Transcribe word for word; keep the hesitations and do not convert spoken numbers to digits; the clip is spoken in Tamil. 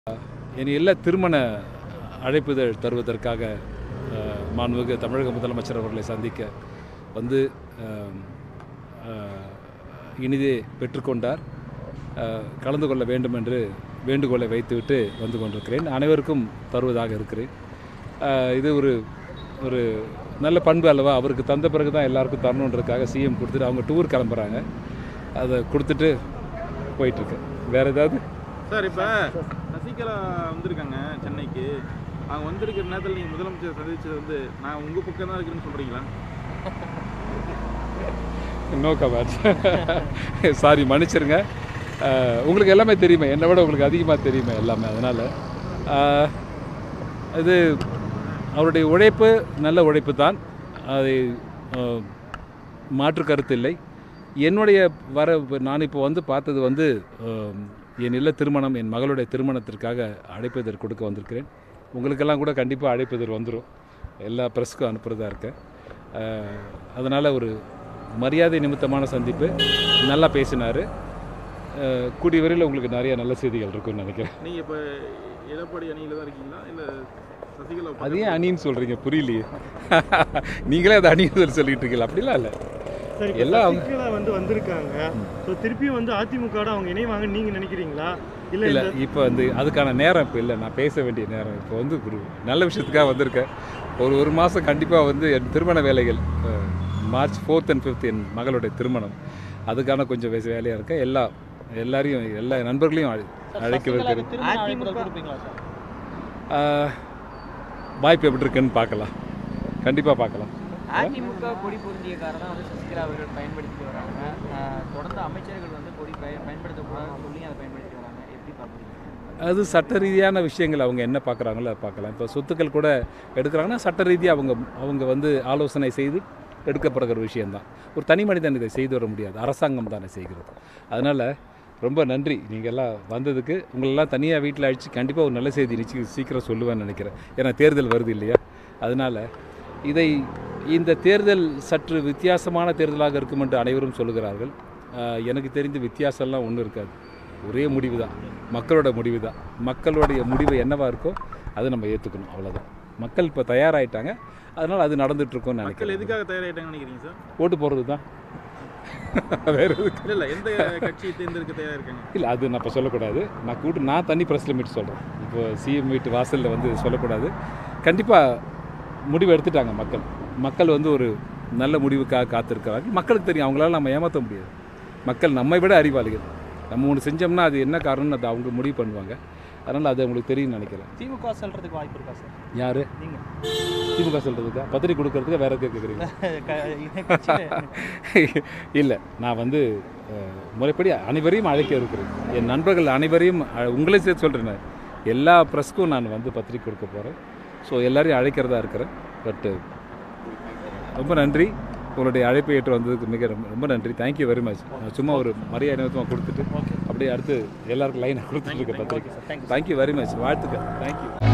என் இல்ல திருமண அழைப்புதழ் தருவதற்காக மாண்புமிகு தமிழக முதலமைச்சர் அவர்களை சந்திக்க வந்து இனிதே பெற்றுக்கொண்டார். கலந்து கொள்ள வேண்டும் என்று வேண்டுகோளை வைத்துவிட்டு வந்து கொண்டிருக்கிறேன். அனைவருக்கும் தருவதாக இருக்கிறேன். இது ஒரு ஒரு நல்ல பண்பு அல்லவா? அவருக்கு தந்த பிறகு தான் எல்லாருக்கும் தரணுன்றதுக்காக சிஎம் கொடுத்துட்டு அவங்க டூர் கிளம்புறாங்க. அதை கொடுத்துட்டு போயிட்டுருக்கேன். வேறு ஏதாவது சார்? இப்போ சசிகலா வந்திருக்காங்க சென்னைக்கு. அவங்க வந்திருக்கிற நேரத்தில் நீங்கள் முதலமைச்சர் சந்திச்சது வந்து நான் உங்கள் பக்கம் தான் இருக்கிறேன்னு சொல்கிறீங்களா? No comment. சாரி, மன்னிச்சிருங்க. உங்களுக்கு எல்லாமே தெரியுமே, என்னை விட உங்களுக்கு அதிகமாக தெரியுமே எல்லாமே. அதனால் இது அவருடைய உழைப்பு நல்ல உழைப்பு தான், அதை மாற்று கருத்து இல்லை. என்னுடைய வர நான் இப்போ வந்து பார்த்தது வந்து என் இல்ல திருமணம், என் மகளுடைய திருமணத்திற்காக அழைப்பிதழ் கொடுக்க வந்திருக்கிறேன். உங்களுக்கெல்லாம் கூட கண்டிப்பாக அழைப்பிதழ் வந்துடும். எல்லா ப்ரெஸ்ஸுக்கும் அனுப்புகிறதா இருக்கேன். அதனால் ஒரு மரியாதை நிமித்தமான சந்திப்பு. நல்லா பேசினார். கூடிய வரையில் உங்களுக்கு நிறைய நல்ல செய்திகள் இருக்குன்னு நினைக்கிறேன். நீங்கள் இப்போ எடப்பாடி அணியில் தான் இருக்கீங்களா இல்லை சசிகலா? அதே அணின்னு சொல்கிறீங்க, புரியலையே. நீங்களே அதை அணின்னு சொல்லிட்டு இருக்கீங்களா? அப்படிலாம் இல்லை. எல்லாம் வந்து வந்திருக்காங்க. ஸோ திருப்பியும் வந்து அதிமுக அவங்க இணைவாங்க நீங்கள் நினைக்கிறீங்களா? இல்லை இல்லை, இப்போ வந்து அதுக்கான நேரம் இப்போ இல்லை. நான் பேச வேண்டிய நேரம் இப்போ வந்து ஒரு நல்ல விஷயத்துக்காக வந்திருக்கேன். ஒரு ஒரு மாதம் கண்டிப்பாக வந்து என் திருமண வேலைகள், மார்ச் ஃபோர்த் அண்ட் ஃபிஃப்த் என் மகளுடைய திருமணம், அதுக்கான கொஞ்சம் வேலையாக இருக்கேன். எல்லா எல்லாரையும் எல்லா நண்பர்களையும் அழைக்க வைக்கிறேன். வாய்ப்பு எப்படி இருக்குன்னு பார்க்கலாம், கண்டிப்பாக பார்க்கலாம். அதிமுக கொடி பொருந்திய காரணம் வந்து சசிகலா அவர்கள் பயன்படுத்தி வராங்க. தொடர்ந்து அமைச்சர்கள் வந்து கொடி பயன்படுத்தக்கூடாதுன்னு சொல்லி அதை பயன்படுத்தி வராங்க. எப்படி பார்க்குறீங்க? அது சட்ட ரீதியான விஷயங்கள் அவங்க என்ன பார்க்குறாங்களோ அதை பார்க்கலாம். இப்போ சொத்துக்கள் கூட எடுக்கிறாங்கன்னா சட்ட ரீதியாக அவங்க அவங்க வந்து ஆலோசனை செய்து எடுக்கப்படுகிற விஷயந்தான். ஒரு தனி மனிதன் இதை செய்து வர முடியாது, அரசாங்கம் தானே செய்கிறது. அதனால் ரொம்ப நன்றி நீங்கள் எல்லாம் வந்ததுக்கு. உங்களெல்லாம் தனியாக வீட்டில் அழிச்சு கண்டிப்பாக ஒரு நல்ல செய்தி நிச்சயம் சீக்கிரம் சொல்லுவேன்னு நினைக்கிறேன். ஏன்னா தேர்தல் வருது இல்லையா? அதனால் இதை இந்த தேர்தல் சற்று வித்தியாசமான தேர்தலாக இருக்கும் என்று அனைவரும் சொல்லுகிறார்கள். எனக்கு தெரிந்து வித்தியாசம்லாம் ஒன்றும் இருக்காது. ஒரே முடிவு தான், மக்களோட முடிவு தான். மக்களுடைய முடிவு என்னவாக இருக்கோ அதை நம்ம ஏற்றுக்கணும், அவ்வளோதான். மக்கள் இப்போ தயாராகிட்டாங்க, அதனால் அது நடந்துகிட்ருக்கோன்னு நினைக்கிறேன். மக்கள் எதுக்காக தயாராகிட்டாங்கன்னு நினைக்கிறீங்க சார்? ஓட்டு போடுறது தான். வேறு எதுக்கு இல்லை. எந்த கட்சியை தேர்ந்தெடுக்க தயாராக இருக்காங்க? இல்லை, அது நான் இப்போ சொல்லக்கூடாது. நான் கூட்டு நான் தனி ப்ரெஸ் லிமிட் சொல்கிறேன். இப்போ சிஎம் வீட்டு வாசலில் வந்து சொல்லக்கூடாது. கண்டிப்பாக முடிவு எடுத்துட்டாங்க மக்கள். மக்கள் வந்து ஒரு நல்ல முடிவுக்காக காத்திருக்கிறாங்க. மக்களுக்கு தெரியும், அவங்களால நம்ம ஏமாற்ற முடியாது. மக்கள் நம்மை விட அறிவாளிகள். நம்ம ஒன்று செஞ்சோம்னா அது என்ன காரணம்னு அதை அவங்க முடிவு பண்ணுவாங்க. அதனால் அது அவங்களுக்கு தெரியும்னு நினைக்கிறேன். திமுக சொல்கிறதுக்கு வாய்ப்பு இருக்கா சார்? யார் நீங்கள்? திமுக சொல்கிறதுக்கா? பத்திரிக்கை கொடுக்கறதுக்கு வேறு எதுக்கு கேட்குறீங்க? இல்லை, நான் வந்து முறைப்படி அனைவரையும் அழைக்க இருக்கிறேன். என் நண்பர்கள் அனைவரையும் உங்களே சேர்த்து சொல்கிறேன். எல்லா ப்ரெஸ்க்கும் நான் வந்து பத்திரிக்கை கொடுக்க போகிறேன். ஸோ எல்லோரையும் அழைக்கிறதா இருக்கிறேன். பட்டு ரொம்ப நன்றி, உங்களுடைய அழைப்பை ஏற்று வந்ததுக்கு மிக ரொம்ப நன்றி. Thank you very much. நான் சும்மா ஒரு மரியாதை நிமித்தமாக கொடுத்துட்டு அப்படியே அடுத்து எல்லாருக்கும் லைனை கொடுத்துட்டு இருக்கேன் பத்திரிக்கை. Thank you very much. வாழ்த்துக்கள். தேங்க்யூ.